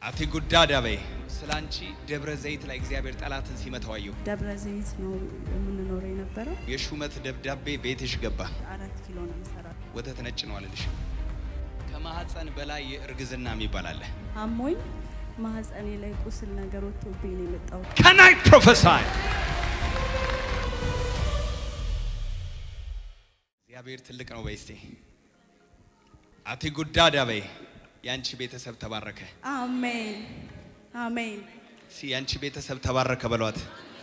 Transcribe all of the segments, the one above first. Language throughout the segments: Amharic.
አቲ ጉዳ ዳበ ስላንቺ ደብረ ዘይት ላይ እግዚአብሔር ጠላትን ሲመታው ደብረ ዘይት ነው የምንኖረው የነበረው የሹመት ደብዳቤ ቤትሽ ገባ 4 ኪሎ ነው መሰራት ወተት ነጭ ነው አለልሽ ከማህፀን በላይ እርግዝና የሚባል አለ አሞኝ ማህፀኔ ላይ ቁስል ነገር ወጥቶብኝ ነው የመጣው Can I prophesy እግዚአብሔር ትልቅ ነው በይስቲ አቲ ጉዳ ዳበ ያንቺ ቤተሰብ ተባረከ አሜን አሜን ያንቺ ቤተሰብ ተባረከ በሏት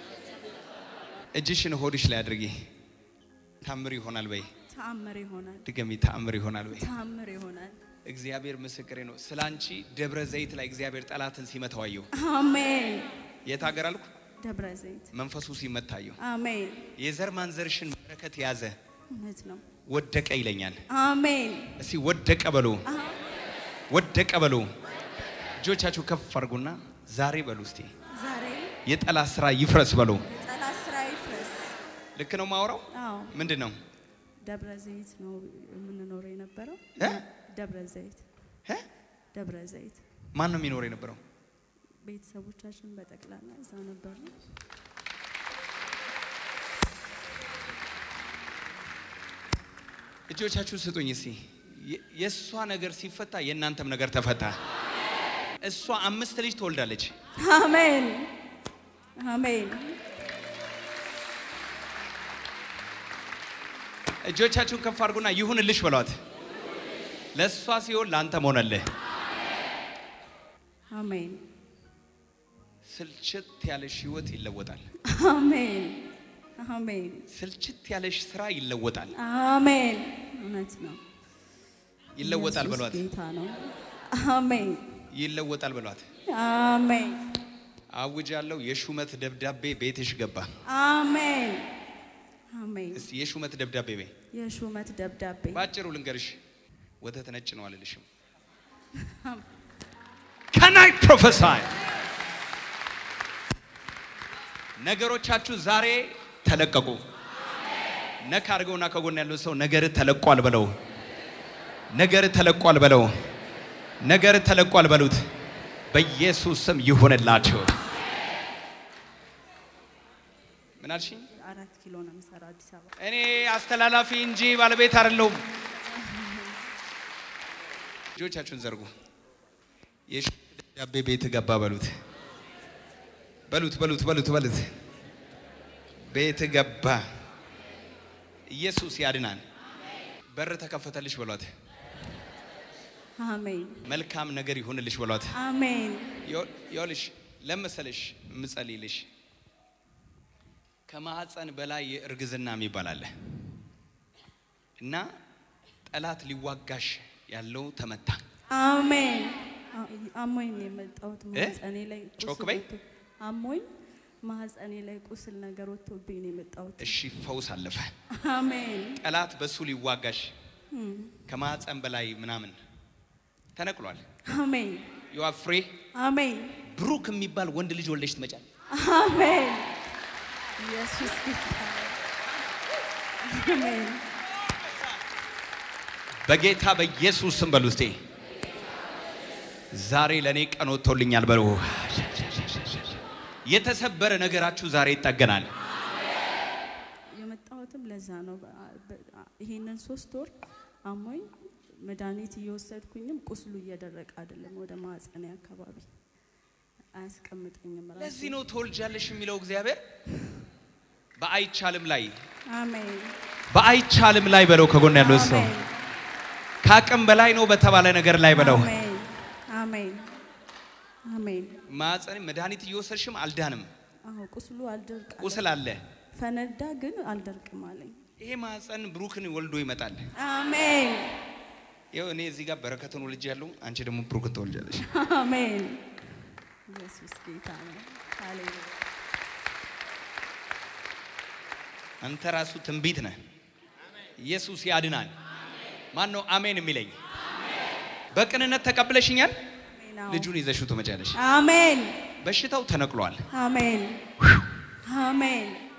እጅሽን ሆድሽ ላይ አድርጊ ታምር ይሆናል በይ ታምር ይሆናል ድገሚ ታምር ይሆናል በይ ታምር ይሆናል እግዚአብሔር ምስክሬ ነው ስላንቺ ደብረ ዘይት ላይ እግዚአብሔር ጠላትን ሲመታው አሜን የታገር አልኩ ደብረ ዘይት መንፈሱ ሲመታው አሜን የዘር ማንዘርሽን በረከት ያዘ እውነት ነው ወደቀ ይለኛል አሜን እስቲ ወደቀ በሉ ወደቀ በሉ እጆቻችሁ ከፍ አድርጉና ዛሬ በሉ እስቲ ዛሬ የጠላት ስራ ይፍረስ በሉ የጠላት ስራ ይፍረስ ልክ ነው ማውራው አዎ ምንድነው ደብረ ዘይት ነው የምንኖረው የነበረው ደብረ ዘይት ማን ነው የሚኖር የነበረው ቤተሰቦቻችን በጠቅላላ እዛ ነበር እጆቻችሁ ስጡኝ እስቲ የሷ ነገር ሲፈታ የናንተም ነገር ተፈታ እሷ 5 ልጅ ትወልዳለች አሜን አሜን እጆቻችሁን ከፍ አድርጉና ይሁንልሽ በሏት ለሷ ሲሆን ላንተም ሆነልህ አሜን ስልችት ያለሽ ህይወት ይለወጣል አሜን አሜን ስልችት ያለሽ ስራ ይለወጣል አሜን እውነት ነው ይለወጣል በሏት ጌታ ነው አሜን ይለወጣል በሏት አሜን አውጃለሁ የሹመት ደብዳቤ ቤትሽ ገባ አሜን አሜን እስቲ የሹመት ደብዳቤ በይ የሹመት ደብዳቤ ባጭሩ ልንገርሽ ወተት ነጭ ነው አለልሽም Can I prophesy ነገሮቻችሁ ዛሬ ተለቀቁ ነካ አድርገውና ከጎን ያለው ሰው ነገር ተለቋል በለው ነገር ተለቋል በለው ነገር ተለቋል በሉት በኢየሱስ ስም ይሁንላችሁ ምን አልሽኝ 4 ኪሎ ነው መሰራ አዲስ አበባ እኔ አስተላላፊ እንጂ ባለቤት አይደለሁም እጆቻችሁን ዘርጉ የደብዳቤ ቤት ገባ በሉት ቤት ገባ ኢየሱስ ያድናል በር ተከፈተልሽ በሏት አሜን መልካም ነገር ይሁንልሽ በሏት አሜን ይኸውልሽ ለምሰልሽ ምጸልይልሽ ከማህፀን በላይ እርግዝና የሚባል አለ እና ጠላት ሊዋጋሽ ያለው ተመታ አሜን አሞኝ የመጣሁት ማህፀኔ ላይ ጮክ በይ አሞኝ ማህፀኔ ላይ ቁስል ነገር ወጥቶብኝ ነው የመጣሁት እሺ ፈውስ አለፈ አሜን ጠላት በሱ ሊዋጋሽ ከማህፀን በላይ ምናምን ተነቅሏል አሜን you are free አሜን ብሩክ የሚባል ወንድ ልጅ ወልደሽ ትመጫለሽ አሜን ኢየሱስ ጌታ አሜን በጌታ በኢየሱስ ስም በሉ እስቲ ዛሬ ለኔ ቀን ወጥቶልኛል በሉ የተሰበረ ነገራችሁ ዛሬ ይጠገናል የመጣሁትም ለዛ ነው ይሄንን 3 ወር አሞኝ መድኃኒት እየወሰድኩኝም ቁስሉ እየደረቀ አይደለም ወደ ማህፀኔ አካባቢ አያስቀምጠኝም ራሱ ለዚህ ነው ተወልጃለሽ የሚለው እግዚአብሔር በአይቻልም ላይ አሜን በአይቻልም ላይ በለው ከጎን ያለው ሰው ካቅም በላይ ነው በተባለ ነገር ላይ በለው አሜን አሜን አሜን ማህፀኔ መድኃኒት እየወሰድሽም አልዳንም አዎ ቁስሉ አልደርቅ ቁስል አለ ፈነዳ ግን አልደርቅም አለኝ ይሄ ማህፀን ብሩክን ወልዶ ይመጣል አሜን ይኸው እኔ እዚህ ጋር በረከቱን ወልጅ ያለው አንቺ ደግሞ ብሩክን ተወልጃለሽ አሜን ኢየሱስ ጌታ ነው ሃሌሉያ አንተ ራሱ ትንቢት ነህ ኢየሱስ ያድናል ማን ነው አሜን የሚለኝ በቅንነት ተቀበለሽኛል ልጁን ይዘሽው ተመጫለሽ አሜን በሽታው ተነቅሏል አሜን አሜን